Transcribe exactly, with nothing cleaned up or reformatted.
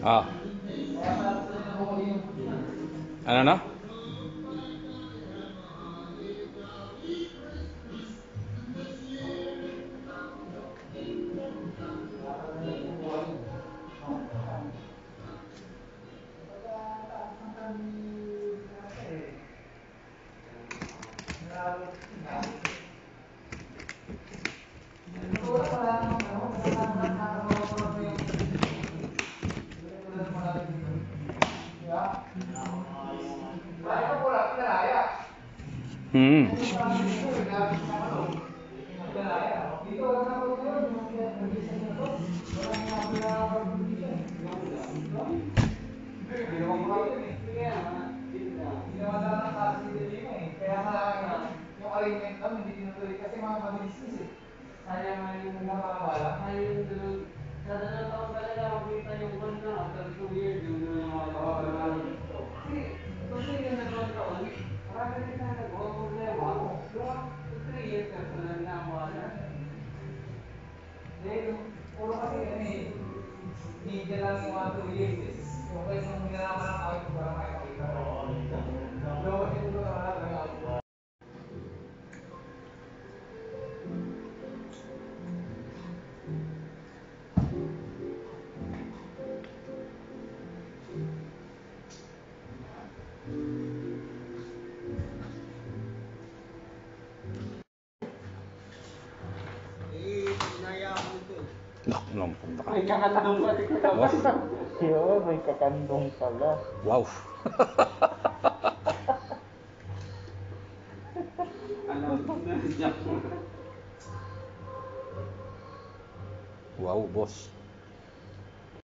Ah. Ano na? Hmm. Kaya nga yung alignment lang hindi tinutuloy kasi mga mabilis eh. Sayang nga yung nakakabala. Sayang yung dalawang, sa dalawang taon talaga makita yung one na after two years yung dalawang mga taon. Kasi, kasi yung dalawang taon, marami rin na nagawa problema. Yung three years personal na ang wala. Eh, yung puro kasi ano eh, media lang yung mga two years eh. Yung kayo nung hinanaman ng tao yung parang makikita ko. Loko siguro na wala talaga. Nah, belum punta ka. May kakandong pati ko Wow. Yo, may kakandong pala. Wow. Alam na siya. Wow, boss.